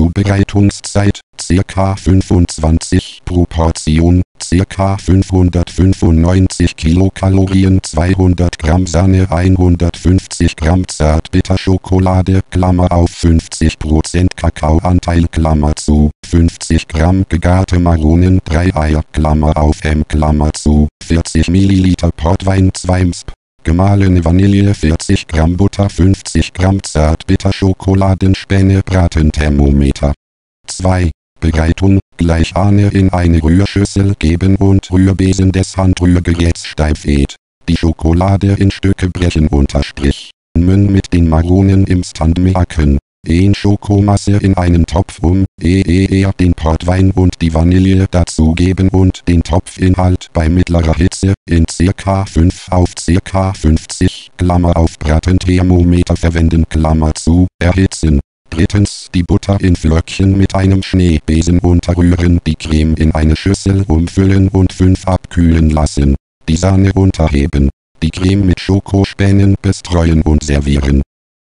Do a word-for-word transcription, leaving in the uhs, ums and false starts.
Zubereitungszeit ca. fünfundzwanzig pro Portion, ca. fünfhundertfünfundneunzig Kilokalorien, zweihundert Gramm Sahne, hundertfünfzig Gramm Zartbitterschokolade, Klammer auf fünfzig Prozent Kakaoanteil, Klammer zu, fünfzig Gramm gegarte Maronen, drei Eier, Klammer auf M, Klammer zu, vierzig Milliliter Portwein, zwei Msp. Gemahlene Vanille, vierzig Gramm Butter, fünfzig Gramm Zartbitterschokoladenspäne, Bratenthermometer. zwei. Bereitung: Gleich Ahne in eine Rührschüssel geben und Rührbesen des Handrührgeräts steif ed. Die Schokolade in Stücke brechen unterstrich. Mün mit den Maronen im Stand merken. En Schokomasse in einen Topf um, ehe den Portwein und die Vanille dazugeben und den Topfinhalt bei mittlerer Hitze in ca. fünf auf ca. fünfzig, Klammer auf Bratenthermometer verwenden, Klammer zu, erhitzen. Drittens, die Butter in Flöckchen mit einem Schneebesen unterrühren, die Creme in eine Schüssel umfüllen und fünf abkühlen lassen. Die Sahne unterheben. Die Creme mit Schokospänen bestreuen und servieren.